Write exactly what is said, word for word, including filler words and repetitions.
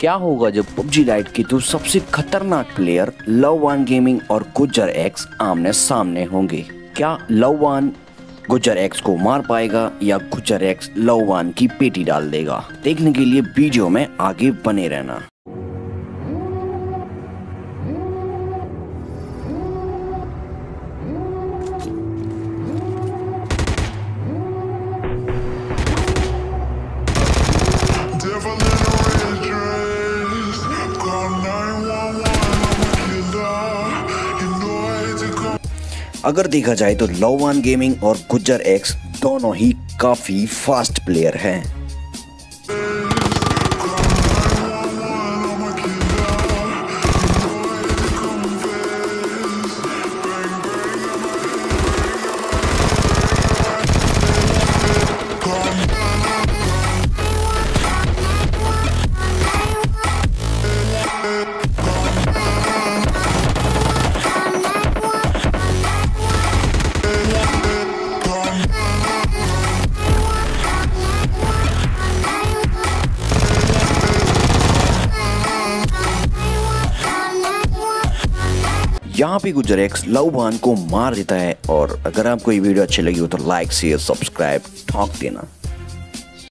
क्या होगा जब पबजी लाइट के दो सबसे खतरनाक प्लेयर लव वन गेमिंग और गुज्जर एक्स आमने सामने होंगे। क्या लव वन गुज्जर एक्स को मार पाएगा या गुज्जर एक्स लव वन की पेटी डाल देगा? देखने के लिए वीडियो में आगे बने रहना। अगर देखा जाए तो लव वन गेमिंग और गुज्जर एक्स दोनों ही काफी फास्ट प्लेयर हैं। यहाँ पे गुज्जर एक्स लव वन को मार देता है। और अगर आपको ये वीडियो अच्छी लगी हो तो लाइक शेयर सब्सक्राइब ठोक देना।